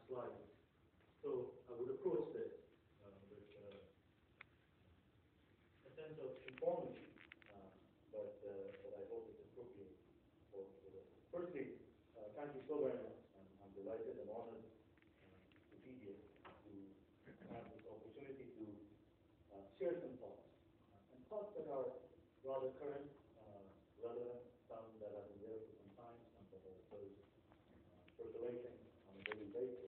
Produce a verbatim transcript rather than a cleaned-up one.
slides. So I would approach this uh, with uh, a sense of conformity, uh, but, uh, but I hope it's appropriate for, for this. Firstly, uh, thank you so very much. I'm, I'm delighted and honored uh, to be here, to have this opportunity to uh, share some thoughts, uh, and thoughts that are rather current, uh, relevant, some that have been there for some time, some that are sort of uh, percolating on a daily basis.